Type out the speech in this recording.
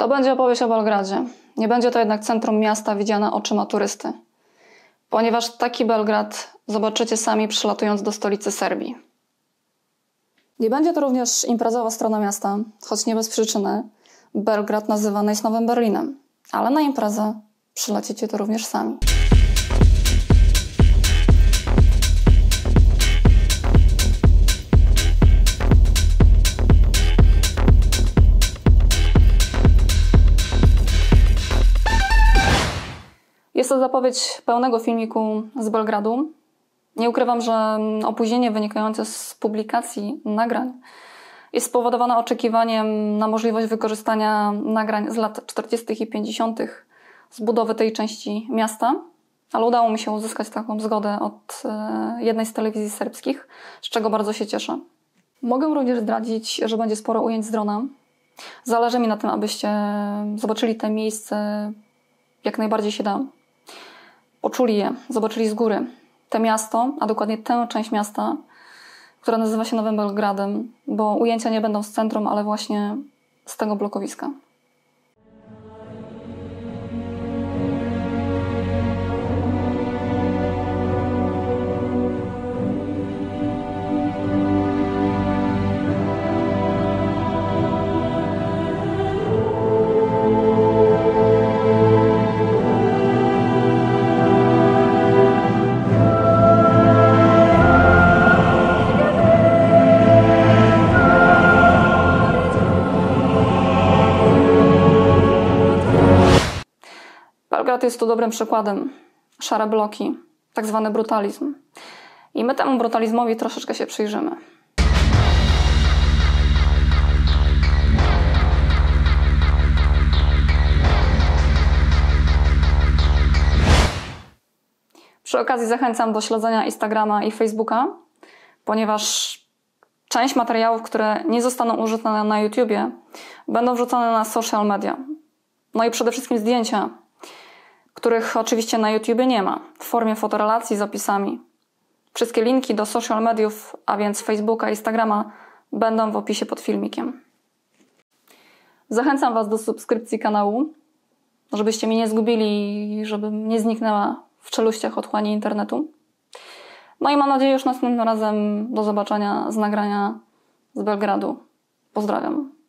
To będzie opowieść o Belgradzie. Nie będzie to jednak centrum miasta widziane oczyma turysty, ponieważ taki Belgrad zobaczycie sami przylatując do stolicy Serbii. Nie będzie to również imprezowa strona miasta, choć nie bez przyczyny. Belgrad nazywany jest Nowym Berlinem, ale na imprezę przylecicie to również sami. Jest to zapowiedź pełnego filmiku z Belgradu. Nie ukrywam, że opóźnienie wynikające z publikacji nagrań jest spowodowane oczekiwaniem na możliwość wykorzystania nagrań z lat 40. i 50. z budowy tej części miasta, ale udało mi się uzyskać taką zgodę od jednej z telewizji serbskich, z czego bardzo się cieszę. Mogę również zdradzić, że będzie sporo ujęć z drona. Zależy mi na tym, abyście zobaczyli te miejsce jak najbardziej się da. Poczuli je, zobaczyli z góry te miasto, a dokładnie tę część miasta, która nazywa się Nowym Belgradem, bo ujęcia nie będą z centrum, ale właśnie z tego blokowiska. Belgrad jest tu dobrym przykładem. Szare bloki, tak zwany brutalizm. I my temu brutalizmowi troszeczkę się przyjrzymy. Przy okazji zachęcam do śledzenia Instagrama i Facebooka, ponieważ część materiałów, które nie zostaną użyte na YouTubie, będą wrzucone na social media. No i przede wszystkim zdjęcia, których oczywiście na YouTubie nie ma, w formie fotorelacji z opisami. Wszystkie linki do social mediów, a więc Facebooka i Instagrama, będą w opisie pod filmikiem. Zachęcam Was do subskrypcji kanału, żebyście mnie nie zgubili i żebym nie zniknęła w czeluściach otchłani internetu. No i mam nadzieję już następnym razem do zobaczenia z nagrania z Belgradu. Pozdrawiam.